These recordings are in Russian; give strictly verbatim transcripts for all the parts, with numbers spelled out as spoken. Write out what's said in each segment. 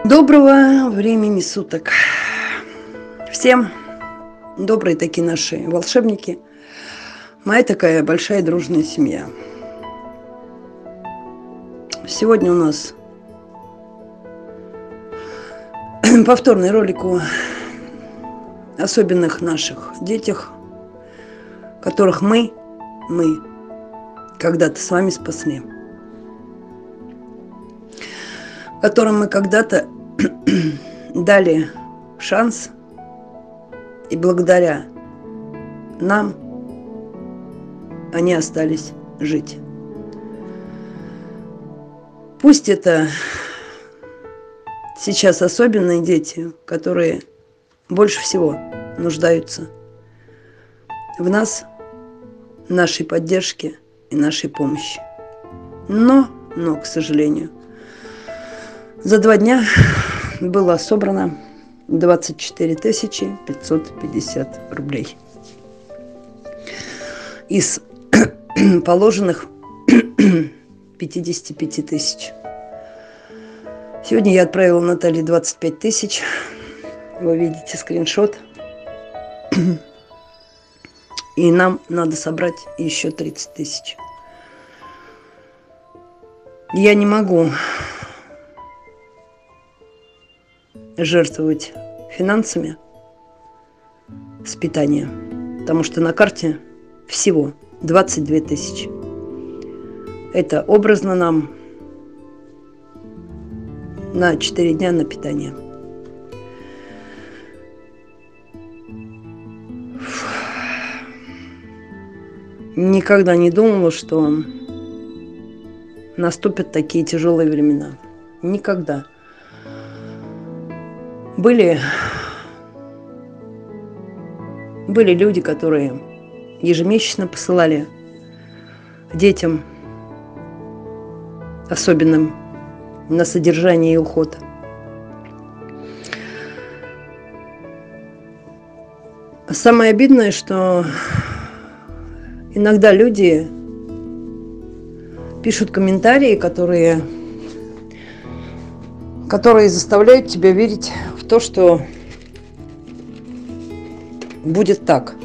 Доброго времени суток. Всем добрые такие наши волшебники. Моя такая большая дружная семья. Сегодня у нас повторный ролик о особенных наших детях, которых мы, мы когда-то с вами спасли. Которым мы когда-то дали шанс, и благодаря нам они остались жить. Пусть это сейчас особенные дети, которые больше всего нуждаются в нас, нашей поддержке и нашей помощи. Но, но, к сожалению, за два дня было собрано двадцать четыре тысячи пятьсот пятьдесят рублей из положенных пятидесяти пяти тысяч. Сегодня я отправила Наталье двадцать пять тысяч. Вы видите скриншот. И нам надо собрать еще тридцать тысяч. Я не могу жертвовать финансами с питанием, потому что на карте всего двадцать две тысячи. Это образно нам на четыре дня на питание. Никогда не думала, что наступят такие тяжелые времена. Никогда. Были, были люди, которые ежемесячно посылали детям особенным на содержание и уход. Самое обидное, что иногда люди пишут комментарии, которые, которые заставляют тебя верить в то, что будет так.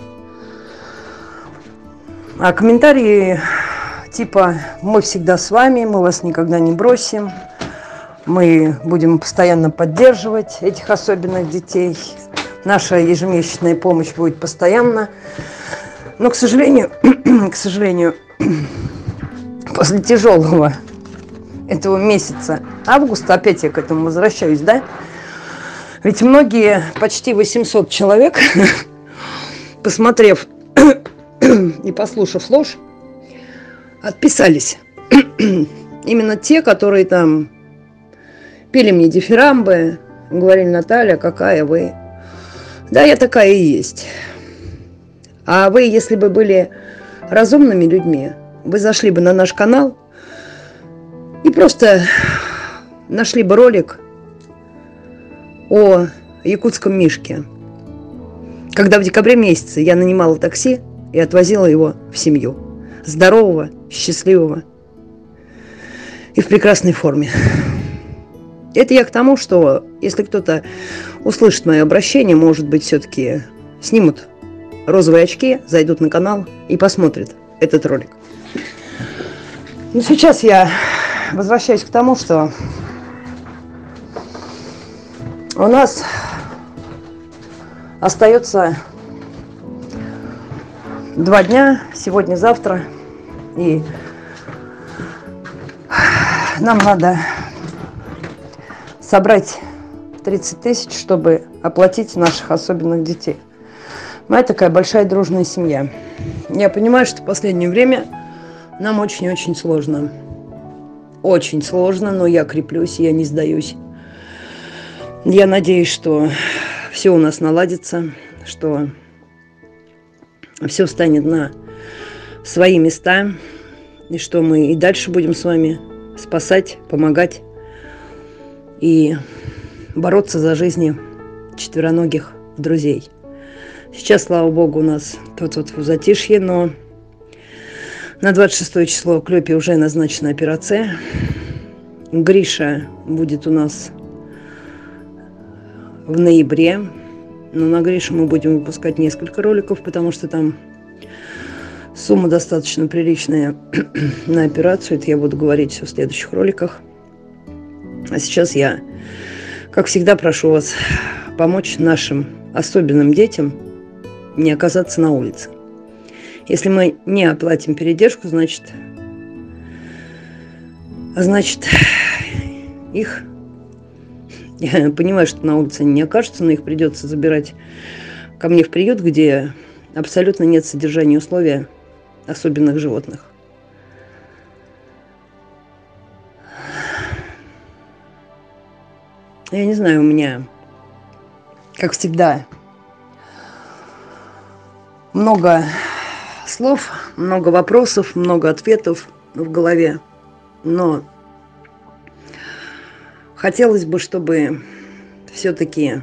А комментарии типа «Мы всегда с вами, мы вас никогда не бросим», «Мы будем постоянно поддерживать этих особенных детей», «Наша ежемесячная помощь будет постоянно». Но, к сожалению, к сожалению, после тяжелого этого месяца августа, опять я к этому возвращаюсь, да? Ведь многие, почти восемьсот человек, посмотрев и послушав ложь, отписались. Именно те, которые там пели мне дифирамбы, говорили: Наталья, какая вы. Да, я такая и есть. А вы, если бы были разумными людьми, вы зашли бы на наш канал и просто нашли бы ролик о якутском мишке, когда в декабре месяце я нанимала такси и отвозила его в семью. Здорового, счастливого и в прекрасной форме. Это я к тому, что если кто-то услышит мое обращение, может быть, все-таки снимут розовые очки, зайдут на канал и посмотрят этот ролик. Но сейчас я возвращаюсь к тому, что у нас остается два дня, сегодня-завтра, и нам надо собрать тридцать тысяч, чтобы оплатить наших особенных детей. Моя такая большая дружная семья. Я понимаю, что в последнее время нам очень-очень сложно. Очень сложно, но я креплюсь, я не сдаюсь. Я надеюсь, что все у нас наладится, что все встанет на свои места, и что мы и дальше будем с вами спасать, помогать и бороться за жизни четвероногих друзей. Сейчас, слава богу, у нас тут-тут в затишье, но на двадцать шестое число в Клёпе уже назначена операция. Гриша будет у нас в ноябре. Но на Гришу мы будем выпускать несколько роликов, потому что там сумма достаточно приличная на операцию. Это я буду говорить все в следующих роликах. А сейчас я, как всегда, прошу вас помочь нашим особенным детям не оказаться на улице. Если мы не оплатим передержку, значит, значит их, я понимаю, что на улице они не окажутся, но их придется забирать ко мне в приют, где абсолютно нет содержания условия особенных животных. Я не знаю, у меня, как всегда, много слов, много вопросов, много ответов в голове. Но хотелось бы, чтобы все-таки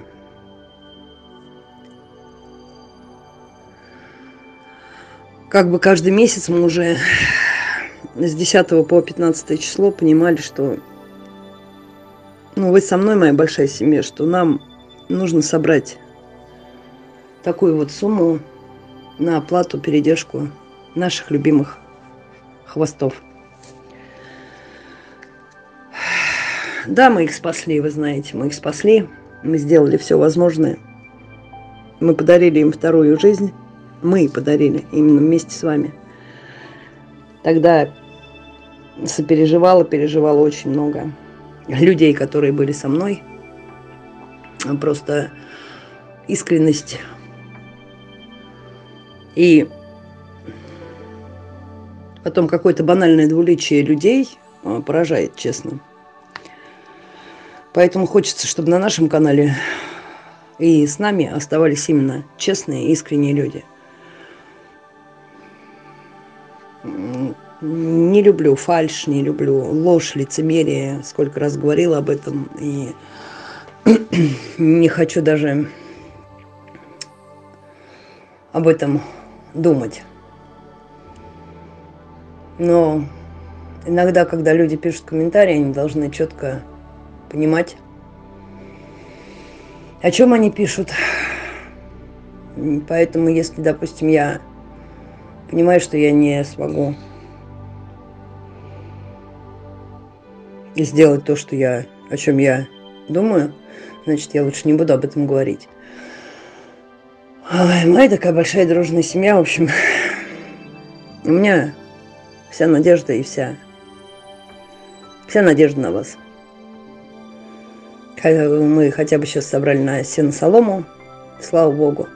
как бы каждый месяц мы уже с десятого по пятнадцатое число понимали, что ну, вы со мной, моя большая семья, что нам нужно собрать такую вот сумму на оплату, передержку наших любимых хвостов. Да, мы их спасли, вы знаете, мы их спасли. Мы сделали все возможное. Мы подарили им вторую жизнь. Мы подарили именно вместе с вами. Тогда сопереживала, переживала очень много людей, которые были со мной. Просто искренность и потом какое-то банальное двуличие людей поражает, честно. Поэтому хочется, чтобы на нашем канале и с нами оставались именно честные, искренние люди. Не люблю фальшь, не люблю ложь, лицемерие. Сколько раз говорила об этом. И не хочу даже об этом думать. Но иногда, когда люди пишут комментарии, они должны четко понимать, о чем они пишут. Поэтому, если, допустим, я понимаю, что я не смогу сделать то, что я, о чем я думаю, значит, я лучше не буду об этом говорить. Ой, моя такая большая дружная семья, в общем, у меня вся надежда и вся, вся надежда на вас. Мы хотя бы сейчас собрали на сено-солому, слава богу.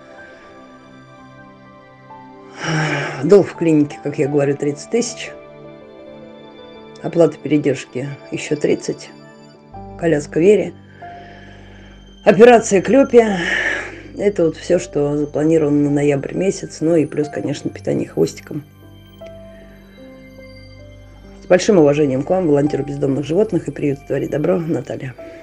Долг в клинике, как я говорю, тридцать тысяч. Оплата передержки еще тридцать. Коляска Вере. Операция Клёпе. Это вот все, что запланировано на ноябрь месяц. Ну и плюс, конечно, питание хвостиком. С большим уважением к вам, волонтер бездомных животных и приют «Твори добро», Наталья.